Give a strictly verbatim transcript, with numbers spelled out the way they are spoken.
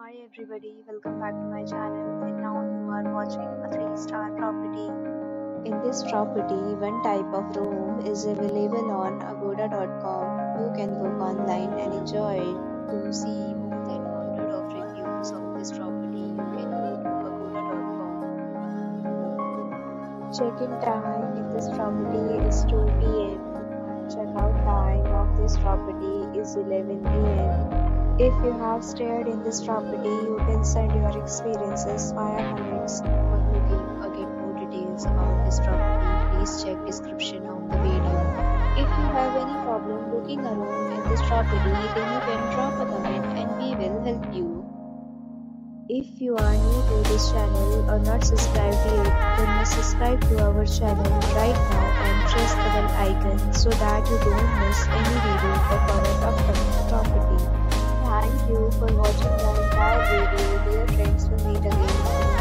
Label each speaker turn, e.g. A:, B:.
A: Hi everybody, welcome back to my channel, and now you are watching a three star property. In this property, one type of room is available on agoda dot com. You can book online and enjoy it. To see more than one hundred of reviews of this property, you can go to agoda dot com. Check-in time in this property is two p m and check-out time of this property is eleven p m If you have stayed in this property, you can send your experiences via comments. For booking or get more details about this property, please check description of the video. If you have any problem booking a room in this property, then you can drop a comment and we will help you. If you are new to this channel or not subscribed yet, then must subscribe to our channel right now and press the bell icon so that you don't miss any video of our upcoming property. Thank you for watching the entire video. Dear friends, will meet again.